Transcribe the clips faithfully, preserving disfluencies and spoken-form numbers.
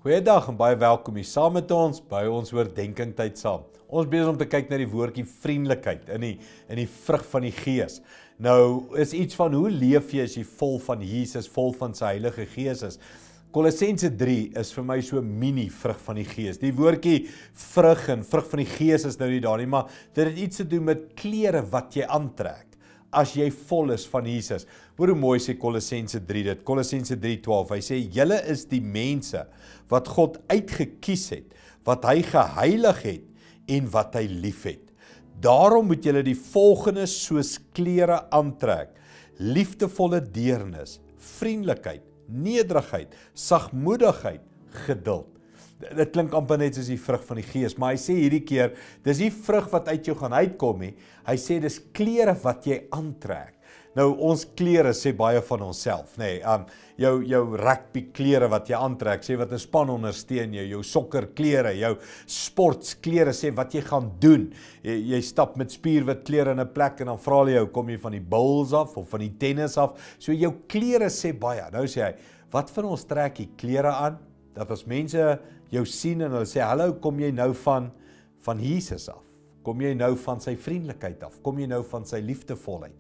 Goeiedag en baie welkom hier saam met ons by ons oordeenking tyd saam. Ons besig om te kyk na die woordjie vriendelikheid in die in die vrug van die Gees. Nou is iets van hoe leef jy as jy vol van Jesus, vol van sy Heilige Gees is. Kolossense drie is vir my so mini vrug van die Gees. Die woordjie vrug en vrug van die Gees is nou nie daar nie, maar dit het iets te doen met klere wat jy aantrek as jy vol is van Jesus. Hoor hoe mooi sê Kolossense drie dit, Kolossense drie twaalf, hy sê, julle is die mense wat God uitgekies het, wat hy geheilig het en wat hy lief het. Daarom moet julle die volgende soos klere aantrek, liefdevolle deernis, vriendelikheid, nederigheid, sagmoedigheid, geduld. Dit klink amper net soos die vrug van die Gees, maar hy sê hierdie keer, dis die vrug wat uit jou gaan uitkom nie, hy sê dis klere wat jy aantrek. Nou ons klere sê baie van onsself, nê, nee, um, jou, jou rugby klere wat jy aantrek, sê wat 'n span ondersteun jou, jou sokker klere, jou sportsklere sê wat jy gaan doen. Jy, jy stap met spierwit klere in 'n plek en dan vra hulle jou, kom jy van die Bulls af of van die tennis af? So jou klere sê baie. Nou sê hy, wat van ons trek die klere aan? Dat as mense jou sien en hulle sê, hallo, kom jy nou van, van Jesus af? Kom jy nou van sy vriendelikheid af? Kom jy nou van sy liefdevolheid?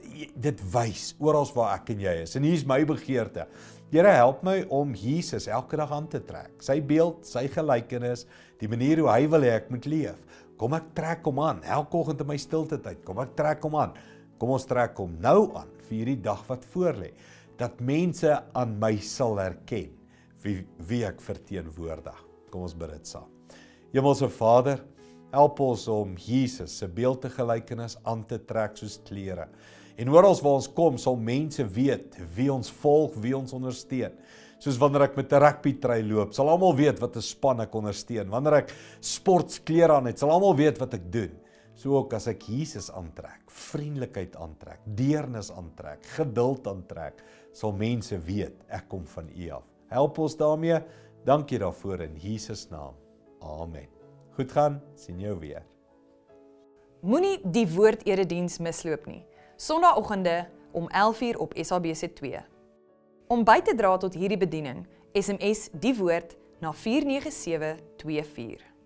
Dit wys, oral waar ek en jy is. En hier is my begeerte. Here, help my om Jesus elke dag aan te trek. Sy beeld, sy gelykenis, die manier hoe hy wil hê ek moet leef. Kom ek trek hom aan, elke oggend in my stilte tyd. Kom ek trek hom aan. Kom ons trek hom nou aan, vir hierdie dag wat voorlê. Dat mense aan my sal herken. Wie, wie ek verteenwoordig. Kom ons bid dit saam. Hemelse Vader, help ons om Jesus se beeld te gelykenis aan te trek soos klere. En oral waar ons kom, sal mense weet wie ons volg, wie ons ondersteun. Soos wanneer ek met 'n rugbytrui loop, sal almal weet wat 'n span ek ondersteun. Wanneer ek sportsklere aan het, sal almal weet wat ek doen. So ook as ek Jesus aantrek, vriendelikheid aantrek, deernis aantrek, geduld aantrek, sal mense weet ek kom van U af. Help ons daarmee. Dankie daarvoor in Jesus naam. Amen. Goed gaan, sien jou weer. Moenie die woord erediens misloop nie. Sondagoggende om elf uur op S A B C twee. Om by te dra tot hierdie bediening, S M S die woord na vier nege sewe twee vier.